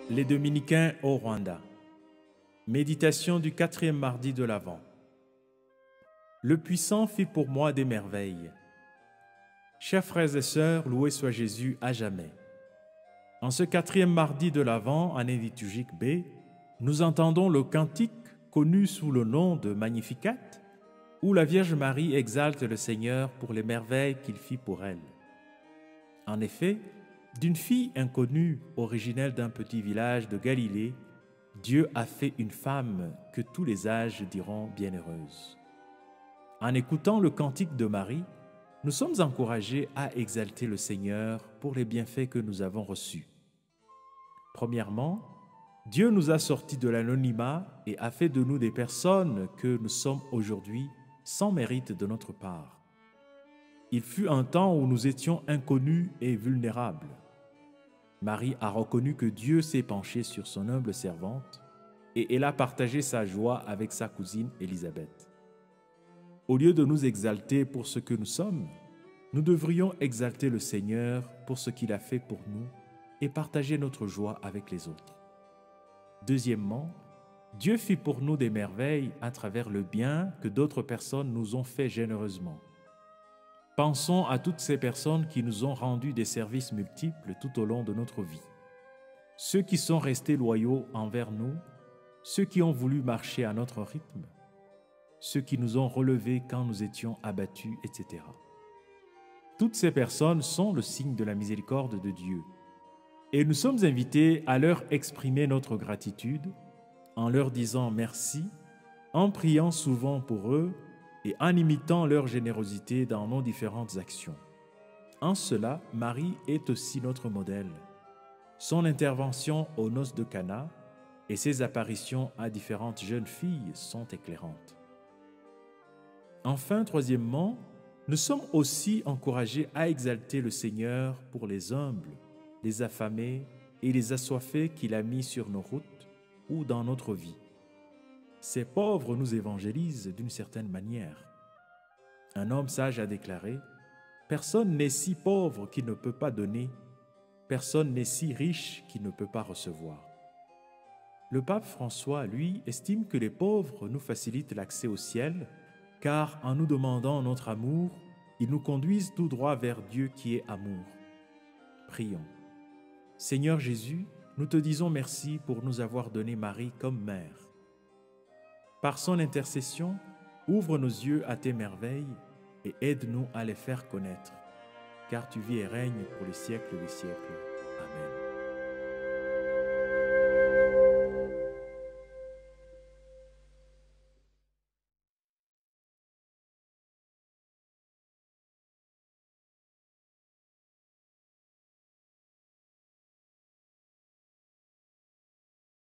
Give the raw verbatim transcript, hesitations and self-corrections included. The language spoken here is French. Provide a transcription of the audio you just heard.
Les Dominicains au Rwanda. Méditation du quatrième mardi de l'Avent. Le Puissant fit pour moi des merveilles. Chers frères et sœurs, loué soit Jésus à jamais. En ce quatrième mardi de l'Avent, année liturgique B, nous entendons le cantique connu sous le nom de Magnificat, où la Vierge Marie exalte le Seigneur pour les merveilles qu'il fit pour elle. En effet, d'une fille inconnue, originelle d'un petit village de Galilée, Dieu a fait une femme que tous les âges diront bienheureuse. En écoutant le cantique de Marie, nous sommes encouragés à exalter le Seigneur pour les bienfaits que nous avons reçus. Premièrement, Dieu nous a sortis de l'anonymat et a fait de nous des personnes que nous sommes aujourd'hui sans mérite de notre part. Il fut un temps où nous étions inconnus et vulnérables. Marie a reconnu que Dieu s'est penché sur son humble servante et elle a partagé sa joie avec sa cousine Élisabeth. Au lieu de nous exalter pour ce que nous sommes, nous devrions exalter le Seigneur pour ce qu'il a fait pour nous et partager notre joie avec les autres. Deuxièmement, Dieu fit pour nous des merveilles à travers le bien que d'autres personnes nous ont fait généreusement. Pensons à toutes ces personnes qui nous ont rendu des services multiples tout au long de notre vie. Ceux qui sont restés loyaux envers nous, ceux qui ont voulu marcher à notre rythme, ceux qui nous ont relevés quand nous étions abattus, et cetera. Toutes ces personnes sont le signe de la miséricorde de Dieu. Et nous sommes invités à leur exprimer notre gratitude en leur disant merci, en priant souvent pour eux et en imitant leur générosité dans nos différentes actions. En cela, Marie est aussi notre modèle. Son intervention aux noces de Cana et ses apparitions à différentes jeunes filles sont éclairantes. Enfin, troisièmement, nous sommes aussi encouragés à exalter le Seigneur pour les humbles, les affamés et les assoiffés qu'il a mis sur nos routes ou dans notre vie. Ces pauvres nous évangélisent d'une certaine manière. Un homme sage a déclaré « Personne n'est si pauvre qu'il ne peut pas donner, personne n'est si riche qu'il ne peut pas recevoir. » Le pape François, lui, estime que les pauvres nous facilitent l'accès au ciel, car en nous demandant notre amour, ils nous conduisent tout droit vers Dieu qui est amour. Prions. Seigneur Jésus, nous te disons merci pour nous avoir donné Marie comme mère. Par son intercession, ouvre nos yeux à tes merveilles et aide-nous à les faire connaître, car tu vis et règnes pour les siècles des siècles.